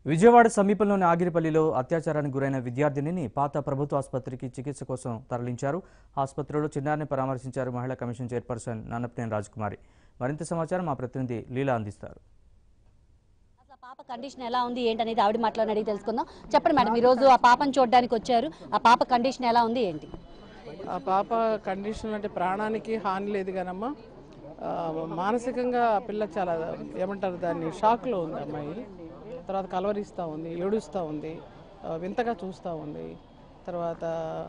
విజయవాడ సమీపంలోని ఆగిరిపల్లిలో అత్యాచారానికి గురైన విద్యార్థినిని పాత ప్రభుత్వ ఆసుపత్రికి చికిత్స కోసం తరలించారు. ఆసుపత్రిలో చిన్నారిని పరామర్శించారు మహిళా కమిషన్ చైర్పర్సన్ నన్నపనేని రాజకుమారి. మరింత సమాచారం మా ప్రతినిధి లీలా అందిస్తారు. పాప కండిషన్ ఎలా ఉంది ఏంటనేది ఆవిడ మాట్లాడి తెలుసుకుందాం. చెప్పండి మేడం, ఈ రోజు ఆ పాపను చూడడానికి వచ్చారు. ఆ పాప కండిషన్ ఎలా ఉంది ఏంటి? ఆ పాప కండిషన్ అంటే ప్రాణానికి హాని లేదు కానమ్మా, మానసికంగా ఆ పిల్ల చాలా ఏమంటారు దాన్ని షాక్లో ఉంది. అమ్మాయి తర్వాత కలవరిస్తూ ఉంది, ఏడుస్తూ ఉంది, వింతగా చూస్తూ ఉంది. తర్వాత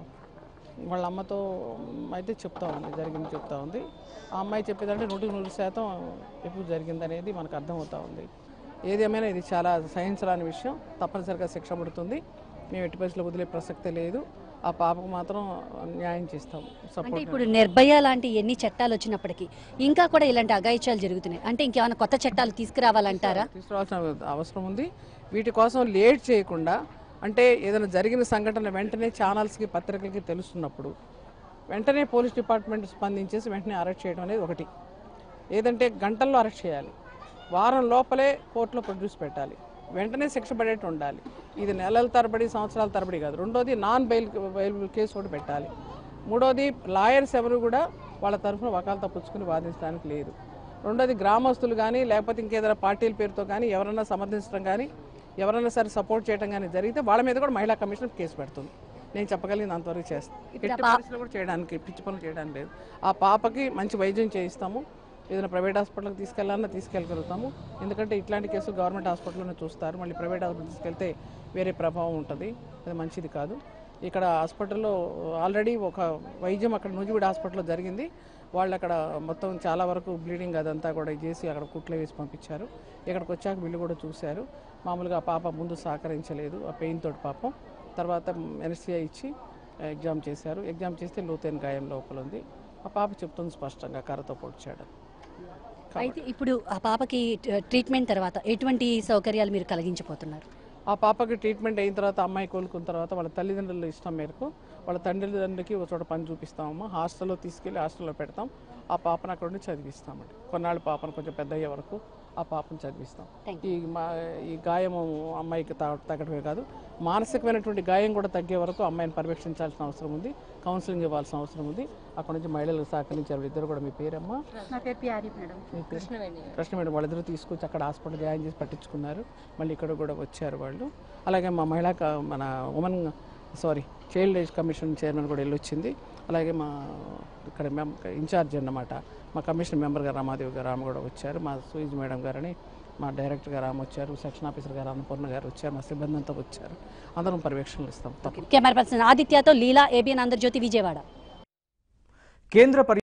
వాళ్ళ అమ్మతో అయితే చెప్తా ఉంది, జరిగింది చెప్తా ఉంది. ఆ అమ్మాయి చెప్పేదంటే 100% ఎప్పుడు జరిగిందనేది మనకు అర్థమవుతూ ఉంది. ఏదేమైనా ఇది చాలా సహించరాని విషయం, తప్పనిసరిగా శిక్ష పడుతుంది. మేము ఎట్టి పరిస్థితుల్లో వదిలే ప్రసక్తే లేదు. ఆ పాపకు మాత్రం న్యాయం చేస్తాం. అంటే ఇప్పుడు నిర్భయ లాంటి ఎన్ని చట్టాలు వచ్చినప్పటికీ ఇంకా కూడా ఇలాంటి అఘాయిత్యాలు జరుగుతున్నాయి. అంటే ఇంకేమైనా కొత్త చట్టాలు తీసుకురావాలంటారా? తీసుకురావాల్సిన అవసరం ఉంది. వీటి కోసం లేట్ చేయకుండా, అంటే ఏదైనా జరిగిన సంఘటన వెంటనే ఛానల్స్కి పత్రికలకి తెలుస్తున్నప్పుడు వెంటనే పోలీస్ డిపార్ట్మెంట్ స్పందించేసి వెంటనే అరెస్ట్ చేయడం అనేది ఒకటి. ఏదంటే గంటల్లో అరెస్ట్ చేయాలి, వారం లోపలే కోర్టులో ప్రొడ్యూస్ పెట్టాలి, వెంటనే శిక్ష పడేట్టు ఉండాలి. ఇది నెలల తరబడి సంవత్సరాల తరబడి కాదు. రెండోది నాన్ బెయిలబుల్ కేసు ఒకటి పెట్టాలి. మూడోది లాయర్స్ ఎవరు కూడా వాళ్ళ తరఫున వకాలు తప్పించుకుని వాదించడానికి లేదు. రెండోది గ్రామస్తులు కానీ లేకపోతే ఇంకేదైనా పార్టీల పేరుతో కానీ ఎవరైనా సమర్థించడం కానీ ఎవరైనా సరే సపోర్ట్ చేయడం కానీ జరిగితే వాళ్ళ మీద కూడా మహిళా కమిషన్ కేసు పెడుతుంది. నేను చెప్పగలిగింది అంతవరకు చేస్తాను. ఎట్టి పరిస్థితుల్లో కూడా చేయడానికి పిచ్చి పనులు చేయడానికి లేదు. ఆ పాపకి మంచి వైద్యం చేయిస్తాము. ఏదైనా ప్రైవేట్ హాస్పిటల్కి తీసుకెళ్లాలన్నా తీసుకెళ్ళగలుగుతాము. ఎందుకంటే ఇట్లాంటి కేసులు గవర్నమెంట్ హాస్పిటల్లోనే చూస్తారు. మళ్ళీ ప్రైవేట్ హాస్పిటల్ తీసుకెళ్తే వేరే ప్రభావం ఉంటుంది, అది మంచిది కాదు. ఇక్కడ హాస్పిటల్లో ఆల్రెడీ ఒక వైద్యం అక్కడ నూజివీడు హాస్పిటల్లో జరిగింది. వాళ్ళు అక్కడ మొత్తం చాలా వరకు బ్లీడింగ్ అదంతా కూడా చేసి అక్కడ కుట్లు వేసి పంపించారు. ఇక్కడికి వచ్చాక వీళ్ళు కూడా చూశారు. మామూలుగా పాప ముందు సహకరించలేదు, ఆ పెయిన్ తోటి పాపం. తర్వాత ఎన్ఎస్సీఐ ఇచ్చి ఎగ్జామ్ చేశారు. ఎగ్జామ్ చేస్తే లోతైన గాయం లోపల ఉంది. ఆ పాప చెప్తుంది స్పష్టంగా కర్రతో పొడిచాడు. అయితే ఇప్పుడు ఆ పాపకి ట్రీట్మెంట్ తర్వాత ఎటువంటి సౌకర్యాలు మీరు కలిగించబోతున్నారు? ఆ పాపకి ట్రీట్మెంట్ అయిన తర్వాత, అమ్మాయి కోలుకున్న తర్వాత వాళ్ళ తల్లిదండ్రుల ఇష్టం మేరకు వాళ్ళ తల్లిదండ్రులకి ఒక చోట పని చూపిస్తామమ్మా. హాస్టల్లో తీసుకెళ్ళి హాస్టల్లో పెడతాం. ఆ పాపను అక్కడ ఉండి చదివిస్తామండి. కొన్నాళ్ళు పాపను కొంచెం పెద్ద అయ్యే వరకు ఆ పాపను చదివిస్తాం. ఈ గాయం అమ్మాయికి తగ్గడమే కాదు, మానసికమైనటువంటి గాయం కూడా తగ్గే వరకు అమ్మాయిని పర్యవేక్షించాల్సిన అవసరం ఉంది, కౌన్సిలింగ్ ఇవ్వాల్సిన అవసరం ఉంది. అక్కడ నుంచి మహిళలకు సహకరించారు. ఇద్దరు కూడా. మీ పేరమ్మా? కృష్ణ మేడం. వాళ్ళిద్దరూ తీసుకొచ్చి అక్కడ హాస్పిటల్ జాయిన్ చేసి పట్టించుకున్నారు. మళ్ళీ ఇక్కడ కూడా వచ్చారు వాళ్ళు. అలాగే మా మన చైల్డ్ రైట్స్ కమిషన్ చైర్మన్ కూడా వెళ్ళొచ్చింది. అలాగే మా ఇక్కడ ఇన్ఛార్జ్ అన్నమాట, మా కమిషన్ మెంబర్ గారు రామాదేవి గారు, ఆమె కూడా వచ్చారు. మా సూయిజ్ మేడం గారని మా డైరెక్టర్ గారు ఆమె వచ్చారు. సెక్షన్ ఆఫీసర్ గారు అన్నపూర్ణ గారు వచ్చారు. మా సిబ్బంది అంతా వచ్చారు. అందరం పర్యవేక్షణలు ఇస్తాం. కెమెరా పర్సన్ ఆదిత్యతో లీలా, ABN ఆంధ్రజ్యోతి, విజయవాడ. కేంద్ర